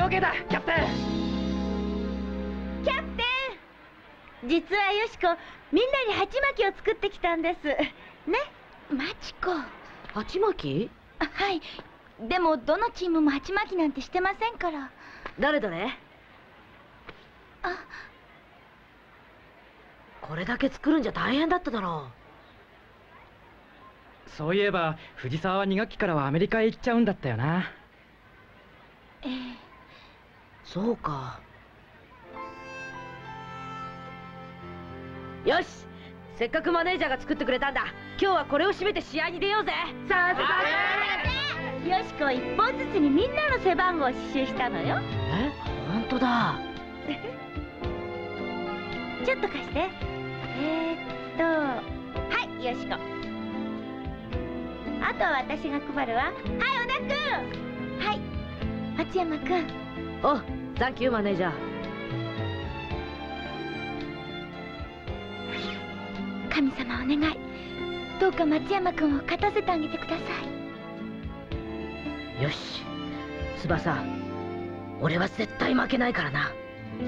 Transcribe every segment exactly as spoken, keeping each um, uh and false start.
オッケーだ、キャプテン。 キャプテン、実はよしこ、みんなに鉢巻きを作ってきたんですね。マチコ。 鉢巻き？ はい。でもどのチームも鉢巻きなんてしてませんから。 誰だね？ あ、 これだけ作るんじゃ大変だっただろう。そういえば藤沢はに学期からはアメリカへ行っちゃうんだったよな。 ええ。 そうか。よし、せっかくマネージャーが作ってくれたんだ。今日はこれを締めて試合に出ようぜ。 さあさあ、よしこ一本ずつにみんなの背番号を刺繍したのよ。 え、本当だ。 ちょっと貸して。えー、っと、はい、よしこ。あとは私が配るわ。はい、小田君。はい、松山君。 お、サンキューマネージャー。 神様お願い、どうか松山君を勝たせてあげてください。よし、翼、俺は絶対負けないからな。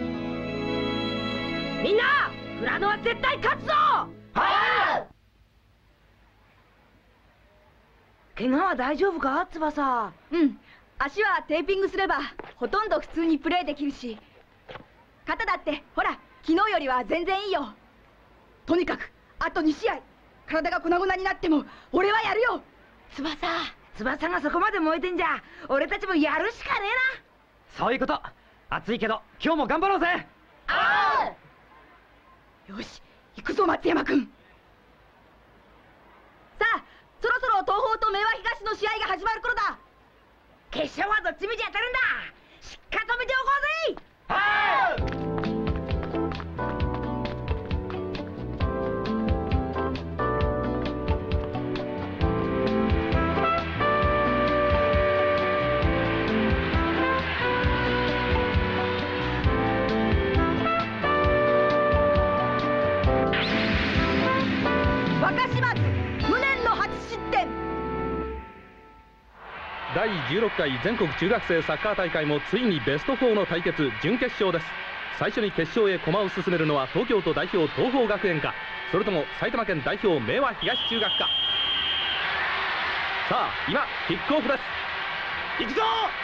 みんな、フラノは絶対勝つぞ。はい。怪我は大丈夫か、翼？ うん、足はテーピングすればほとんど普通にプレーできるし、肩だってほら昨日よりは全然いいよ。とにかくあとに試合、体が粉々になっても俺はやるよ。 翼、翼がそこまで燃えてんじゃ、俺たちもやるしかねえな。そういうこと。暑いけど今日も頑張ろうぜ。 ああ。よし、行くぞ松山君。さあ、そろそろ東邦と明和東の試合が始まる頃だ。 決勝はどっちみち当たるんだ。しっかり止めておこうぜ。 はい。 だいじゅうろっかい全国中学生サッカー大会もついにベストよんの対決、準決勝です。最初に決勝へ駒を進めるのは東京都代表東邦学園か、それとも埼玉県代表明和東中学か。さあ今キックオフです。行くぞ。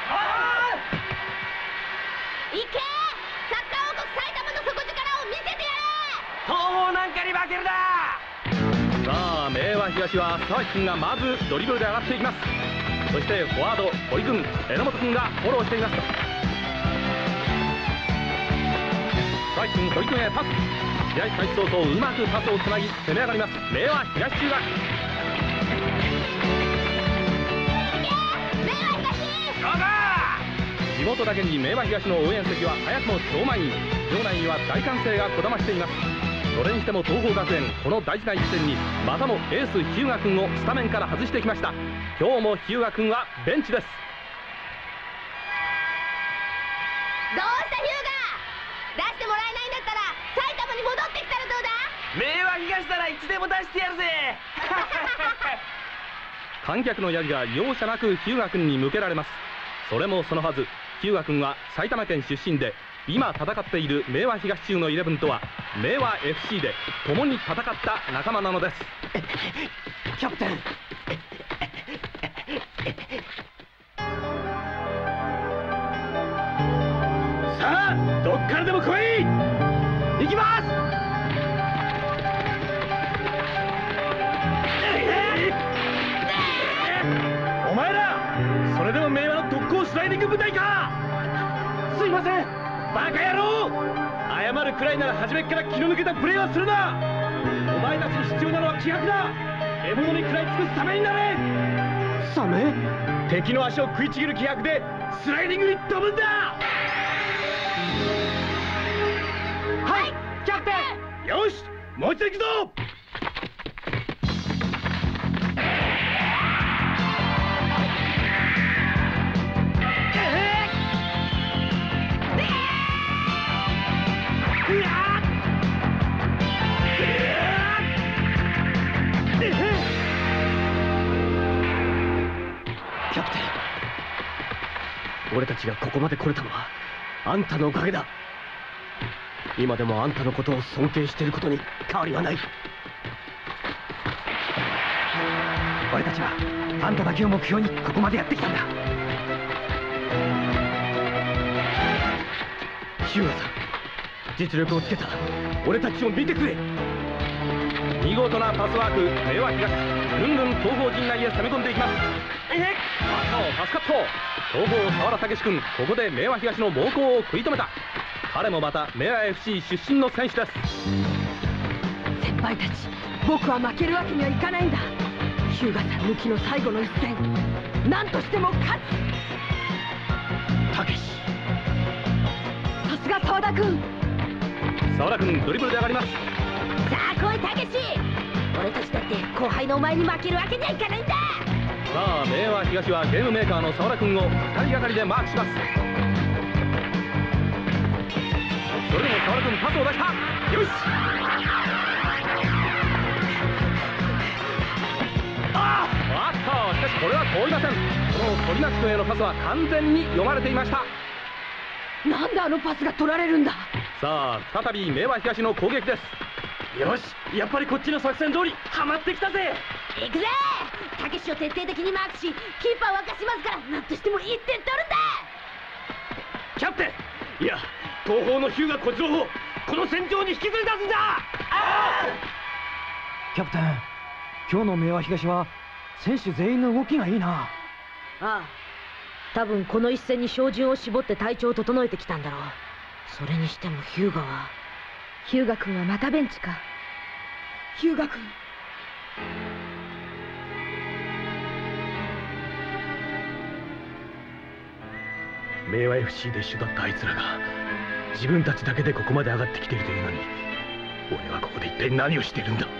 行け、サッカー王国埼玉の底力を見せてやれ。 東邦なんかに負けるな。 さあ明和東は沢木君がまずドリブルで上がっていきます。そしてフォワード堀君、榎本君がフォローしています。沢木君、堀君へパス。試合開始早々うまくパスをつなぎ攻め上がります明和東中学。地元だけに明和東の応援席は早くも超満員。場内には大歓声がこだましています。それにしても東邦学園、この大事な一戦にまたもエース日向君をスタメンから外してきました。今日も日向君はベンチです。 どうした日向、出してもらえないんだったら埼玉に戻ってきたらどうだ。 明和東ならいつでも出してやるぜ。 観客の槍が容赦なく日向君に向けられます。それもそのはず、日向君は埼玉県出身で、今戦っている明和東中のイレブンとは明和 エフシー で共に戦った仲間なのです。 キャプテン。さあどっからでも来い。行きます。お前らそれでも明和の特攻スライディング部隊か。すいません、バカ野郎。謝るくらいなら初めっから気の抜けたプレーはするな。お前たちに必要なのは気迫だ。獲物に食らいつくサメになれ。サメ？敵の足を食いちぎる気迫でスライディングに飛ぶんだ。はい、キャプテン。よし、もう一度行くぞ。 俺たちがここまで来れたのはあんたのおかげだ。今でもあんたのことを尊敬していることに変わりはない。 俺たちはあんただけを目標にここまでやってきたんだ。 ヒューガさん、実力をつけた俺たちを見てくれ。 見事なパスワーク、明和東ぐんぐん東方陣内へ攻め込んでいきます。 えっパスカット、東方沢田武志君、ここで明和東の猛攻を食い止めた。彼もまた明和 エフシー 出身の選手です。 先輩たち、僕は負けるわけにはいかないんだ。日向さん抜きの最後の一戦、何としても勝つ。 たけし、 さすが沢田君。 沢田君ドリブルで上がります。 さあ来いたけし、俺たちだって後輩のお前に負けるわけにはいかないんだ。 さあ明和東はゲームメーカーの沢田君をふたりがかりでマークします。それでも沢田君パスを出した。よし、ああっと、しかしこれは通りません。この鳥松君へのパスは完全に読まれていました。 なんであのパスが取られるんだ。 さあ再び明和東の攻撃です。 よし、やっぱりこっちの作戦通りハマってきたぜ。 行くぜ。たけしを徹底的にマークし、キーパーを沸かしますから、なんとしてもいってん取るんだ。 キャプテン、いや東方の日向小次郎をこの戦場に引きずり出すんだ。あキャプテン、今日の明和東は選手全員の動きがいいな。 ああ、多分この一戦に照準を絞って体調を整えてきたんだろう。それにしてもヒューガは日向君はまたベンチか。日向君、 明和 エフシー で一緒だったあいつらが自分たちだけでここまで上がってきているというのに、俺はここで一体何をしているんだ。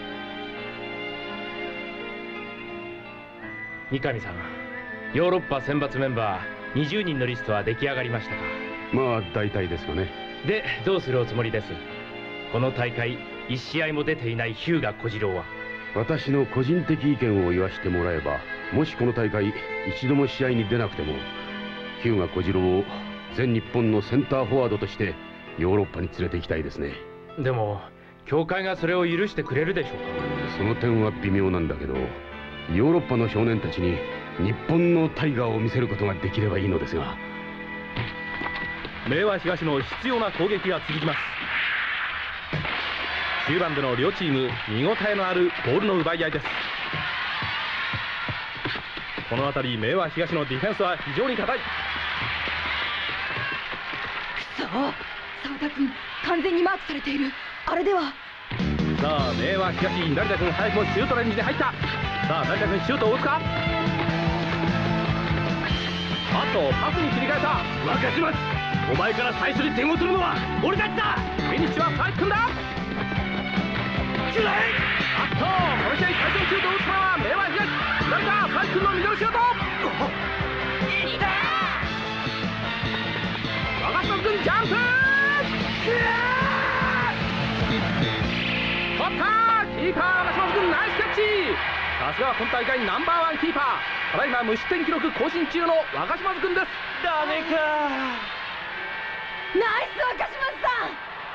三上さん、ヨーロッパ選抜メンバーにじゅうにんのリストは出来上がりましたか？ まあ大体ですがね。 で、どうするおつもりです？この大会いち試合も出ていない日向小次郎は。 私の個人的意見を言わせてもらえば、もしこの大会一度も試合に出なくても日向小次郎を全日本のセンターフォワードとしてヨーロッパに連れて行きたいですね。 でも協会がそれを許してくれるでしょうか？ その点は微妙なんだけど、ヨーロッパの少年たちに日本のタイガーを見せることができればいいのですが。 明和東の必要な攻撃が続きます。中盤での両チーム見応えのあるボールの奪い合いです。この辺り明和東のディフェンスは非常に硬い。 くそ、沢田君完全にマークされている。あれでは。 さあ明和東、成田君早くもシュートレンジで入った。さあ成田君シュートを打つか。あとパスに切り替えた。 若島、お前から最初に点を取るのは俺たちだ。 フィニッシュは佐伯君だ。 くらえ。 あっと、この試合最初のシュートを打ったのは明和東。成田佐伯君のミドルシュート。 いた。 若島君ジャンプ。取った。キーパー若島君ナイスキャッチ。さすがは今大会ナンバーワンキーパー、ただいま無失点記録更新中の若島津君です。 ダメか。 ナイス若島さん。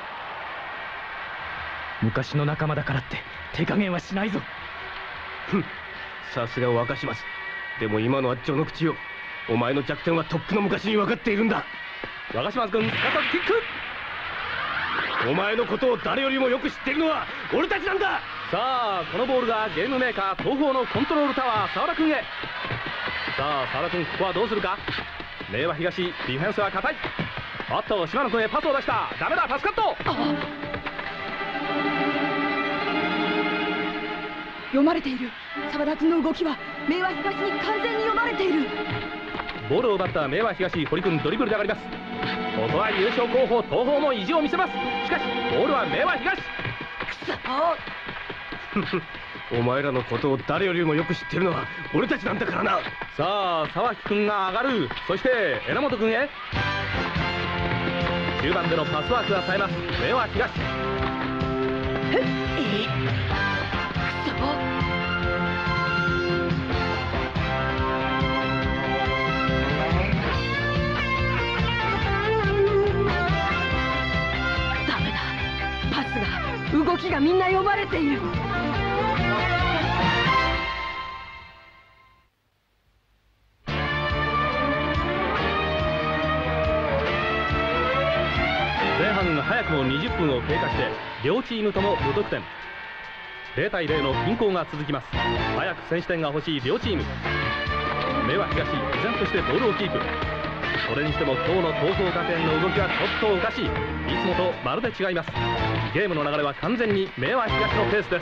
昔の仲間だからって手加減はしないぞ。 ふん、さすが若島津。でも今のは序の口よ。お前の弱点はとっくの昔に分かっているんだ。 若島津君すかさずキック。 お前のことを誰よりもよく知っているのは俺たちなんだ。 さあこのボールがゲームメーカー東方のコントロールタワー沢田君へ。さあ沢田君ここはどうするか。明和東ディフェンスは硬い。あっと島野君へパスを出した。ダメだ、パスカット。 読まれている。沢田君の動きは明和東に完全に読まれている。 ボールを奪った明和東、堀君ドリブルで上がります。ここは優勝候補東方も意地を見せます。しかしボールは明和東。くそお前らのことを誰よりもよく知ってるのは俺たちなんだからな。 さあ沢木君が上がる。そして榎本君へ。中盤でのパスワークが冴えます明和東。 えっ、えくそ。 がみんな読まれている。 前半早くもにじゅっぷんを経過して両チームとも無得点。ゼロたいゼロの均衡が続きます。早く先取点が欲しい両チーム。明和東依然としてボールをキープ。それにしても今日の東邦学園の動きはちょっとおかしい。いつもとまるで違います。ゲームの流れは完全に明和東のペースです。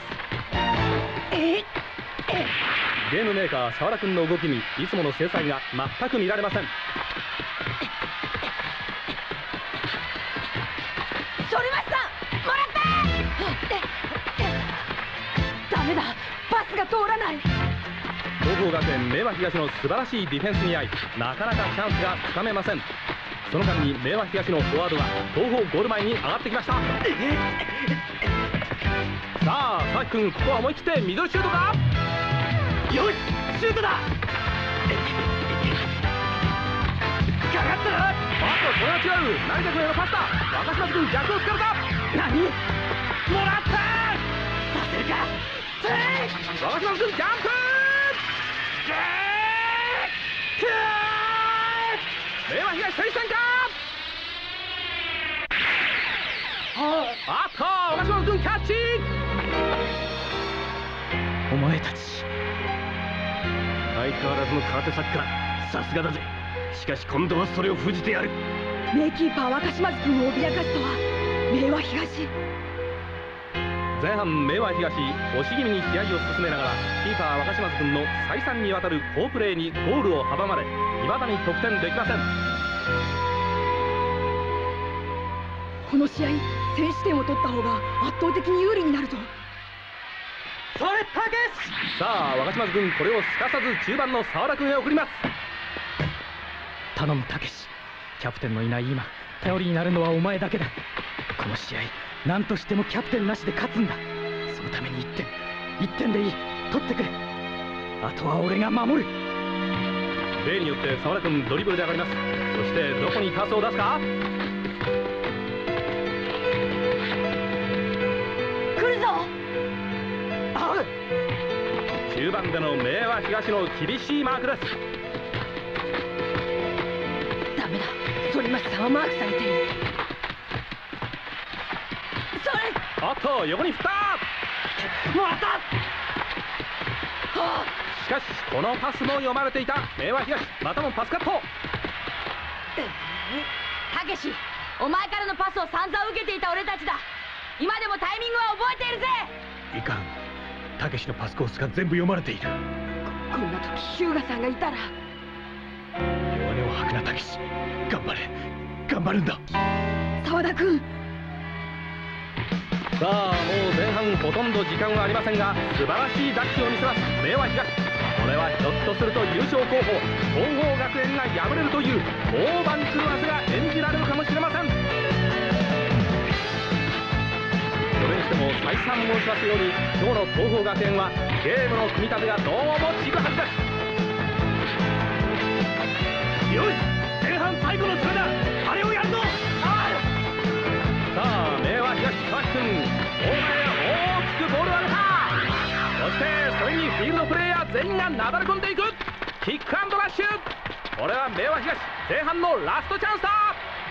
ゲームメーカー沢田君の動きにいつもの精細が全く見られません。 反町さん、もらったダメだ、パスが通らない。 東邦学園明和東の素晴らしいディフェンスに遭い、なかなかチャンスがつかめません。その間に明和東のフォワードが東邦ゴール前に上がってきました。さあ佐々木君、ここは思い切ってミドルシュートか。よし、シュートだ。かかったな。あっと、それは違う。成田君へのパスだ。若島君、逆をつかれた。何、もらった。させるか。若島君、ジャンプ。明和東選手戦か。あっと、若島君キャッチ。 お前たち相変わらずの空手サッカー、さすがだぜ。しかし今度はそれを封じてやる。 名キーパー若島津君を脅かすとは明和東。 前半明和東押し気味に試合を進めながら、キーパー若島津君の再三にわたる好プレーにゴールを阻まれ、未だに得点できません。 この試合、先取点を取った方が圧倒的に有利になるぞ。 それたけし。 さあ若島津君、これをすかさず中盤の沢田君へ送ります。 頼むたけし、キャプテンのいない今頼りになるのはお前だけだ。この試合何としてもキャプテンなしで勝つんだ。そのためにいってんいってんでいい、取ってくれ。あとは俺が守る。 例によって沢田君ドリブルで上がります。そしてどこにパスを出すか。 来るぞ。 中盤での明和東の厳しいマークです。 ダメだ、反町さんはマークされている。それ。 おっと、横に振った。 もらった。はあ、 しかしこのパスも読まれていた明和東。またもパスカット。 たけし、お前からのパスを散々受けていた俺たちだ。今でもタイミングは覚えているぜ。 いかん、たけしのパスコースが全部読まれている。 こ, こんな時日向さんがいたら。 弱音を吐くなたけし、頑張れ、頑張るんだ。 沢田君。 さあもう前半ほとんど時間はありませんが、素晴らしいダッシュを見せます明和東。これはひょっとすると優勝候補東邦学園が敗れるという大番狂わせが演じられるかもしれません。それにしても再三申しますように、今日の東邦学園はゲームの組み立てがどうもちぐはぐです。 よし、前半最後のそれだ。あれをやるぞ。 さあ明和東佐々木君、大前へ大きくボールを上げた。そしてそれにフィールドプレーヤー全員がなだれ込んでいく。キックアンドラッシュ。これは明和東前半のラストチャンスだ。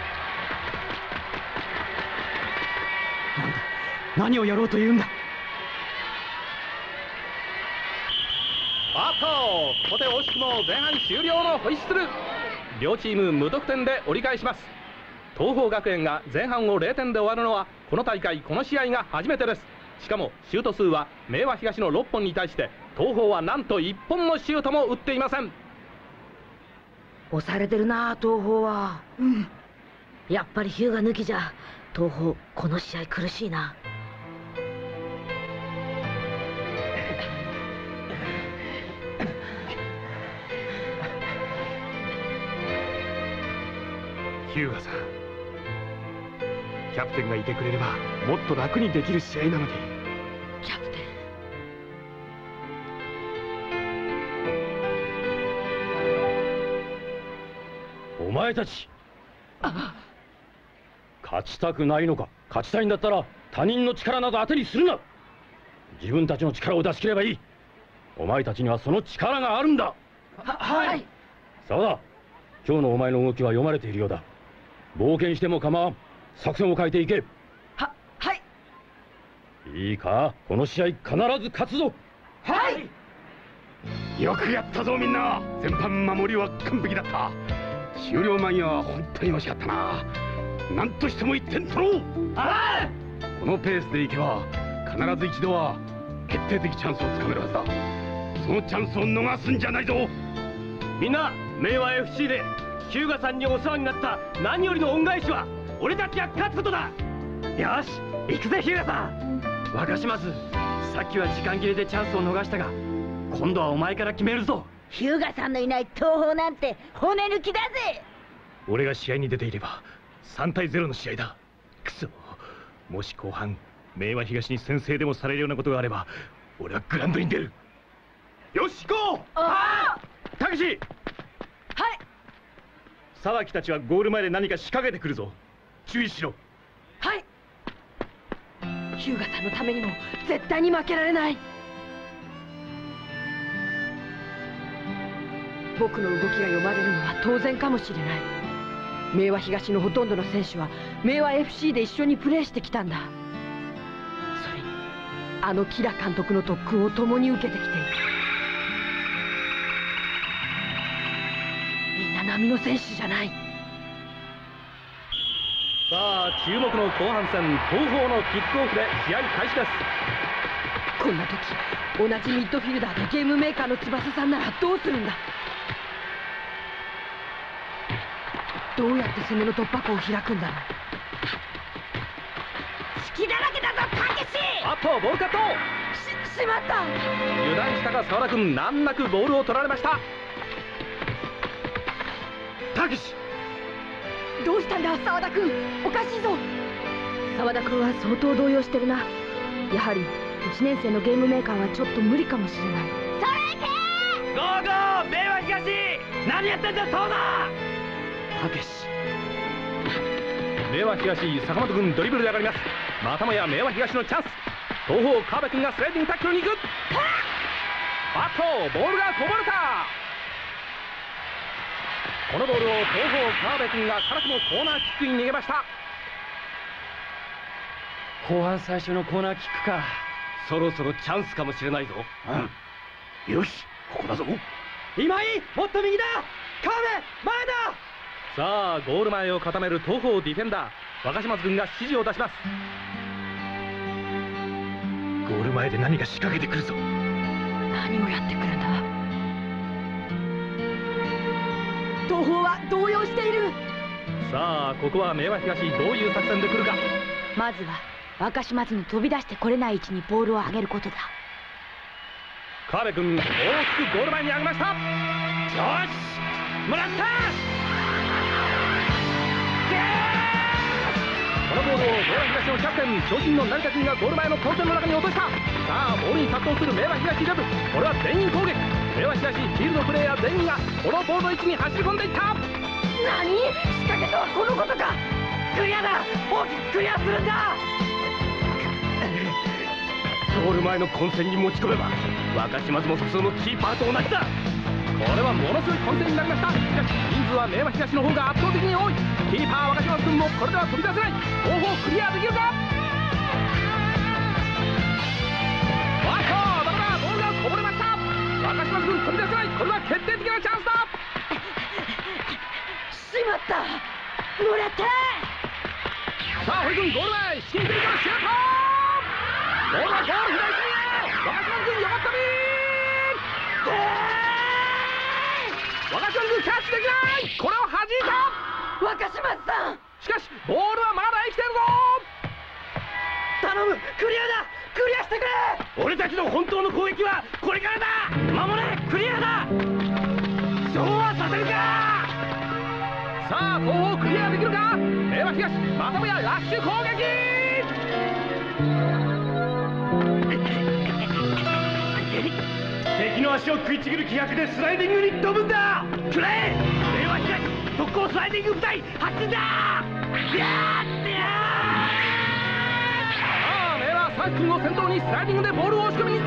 なんだ、何をやろうというんだ。 あっと、ここで惜しくも前半終了のホイッスル。両チーム無得点で折り返します。東邦学園が前半をゼロてんで終わるのはこの大会この試合が初めてです。しかもシュート数は明和東のろっぽんに対して東邦はなんといっぽんのシュートも打っていません。 押されてるな東邦は。 うん。 やっぱりヒューが抜きじゃ東邦この試合苦しいな。 日向さん、キャプテンがいてくれればもっと楽にできる試合なのに。 キャプテン。お前たち勝ちたくないのか。勝ちたいんだったら他人の力など当てにするな。自分たちの力を出し切ればいい。お前たちにはその力があるんだ。 ははいそうだ、今日のお前の動きは読まれているようだ。冒険しても構わん。作戦を変えていけ。 ははいいいか、この試合必ず勝つぞ。 はいよくやったぞみんな。全般守りは完璧だった。終了間際は本当に惜しかったな。何としてもいってん取ろう。このペースでいけば必ず一度は決定的チャンスをつかめるはずだ。そのチャンスを逃すんじゃないぞ。 みんな、明和 エフシー で日向さんにお世話になった何よりの恩返しは俺たちが勝つことだ。よし、行くぜ日向さん。若島津、さっきは時間切れでチャンスを逃したが、今度はお前から決めるぞ。 日向さんのいない東宝なんて骨抜きだぜ。 俺が試合に出ていればさんたいゼロの試合だ。くそ、もし後半明和東に先制でもされるようなことがあれば俺はグラウンドに出る。よし行こう。 あたけし、 はい沢木たちはゴール前で何か仕掛けてくるぞ。注意しろ。 はい日向さんのためにも絶対に負けられない。僕の動きが読まれるのは当然かもしれない。明和東のほとんどの選手は明和 エフシー で一緒にプレーしてきたんだ。それにあのキラ監督の特訓を共に受けてきている。みんな並の選手じゃない。 さあ注目の後半戦、東邦のキックオフで試合開始です。 こんな時同じミッドフィルダーでゲームメーカーの翼さんならどうするんだ。どうやって攻めの突破口を開くんだろう。隙だらけだぞたけし。 あっとボールカット。 ししまった。 油断したか澤田君、難なくボールを取られました。 たけし、 どうしたんだ澤田君、おかしいぞ。澤田君は相当動揺してるな。やはりいちねん生のゲームメーカーはちょっと無理かもしれない。 ゴーゴー明和東、何やってんだそうだ。 たけし、明和東、坂本君ドリブルで上がります。またもや明和東のチャンス。東邦川辺君がスライディングタックルに行く。あっとボールがこぼれた。このボールを東邦川辺君が辛くもコーナーキックに逃げました。 後半最初のコーナーキックか。そろそろチャンスかもしれないぞ。 うん、よし、ここだぞ。 今井、もっと右だ。川辺前だ。 さあゴール前を固める東邦ディフェンダー若島津君が指示を出します。 ゴール前で何か仕掛けてくるぞ。 何をやってくるんだ。東邦は動揺している。 さあここは明和東どういう作戦で来るか。 まずは若島津の飛び出してこれない位置にボールを上げることだ。 川辺君大きくゴール前に上げました。よしもらった。このボールを明和東のキャプテン長身の成田君がゴール前の混戦の中に落とした。さあボールに殺到する明和東レブ。これは全員攻撃。明和東フィールドプレーヤー全員がこのボールの位置に走り込んでいった。 何、仕掛けとはこのことか。クリアだ。大きくクリアするんだ。 ゴール前の混戦に持ち込めば若島津も普通のキーパーと同じだ。 これはものすごい混戦になりました。しかし人数は明和東の方が圧倒的に多い。キーパー若島津君もこれでは飛び出せない。後方クリアできるか。わっとダメだ、ボールがこぼれました。若島津君飛び出せない。これは決定的なチャンスだ。 しまった、もらった。 さあ堀君ゴール前、至近距離からシュート。ボールはゴール左隅へ。若島津君よかったね。若島君キャッチできない。これを弾いた。 若島さん、 しかしボールはまだ生きてるぞ。 頼む、クリアだ。クリアしてくれ。俺たちの本当の攻撃はこれからだ。守れ、クリアだ。そうはさせるか。 さあ後方クリアできるか。明和東またもやラッシュ攻撃。 敵の足を食いちぎる気迫でスライディングに飛ぶんだ。くらえ、明和東特攻スライディング部隊発進だ。やーってやー。 正明君を先頭にスライディングでボールを押し込みにいった。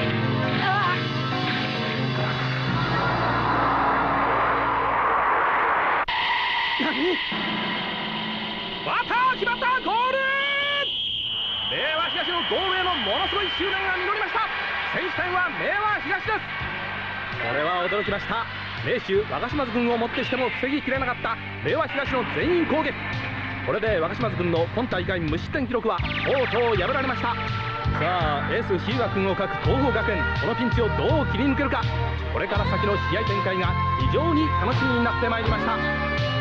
何？ バッター決まった。ゴール。明和東のゴールへのものすごい執念が実りました。先取点は明和東です。 これは驚きました。 明秀若島津軍をもってしても防ぎきれなかった明和東の全員攻撃。これで若島津軍の今大会無失点記録はとうとう破られました。さあエース日向君を欠く東邦学園、このピンチをどう切り抜けるか。これから先の試合展開が非常に楽しみになってまいりました。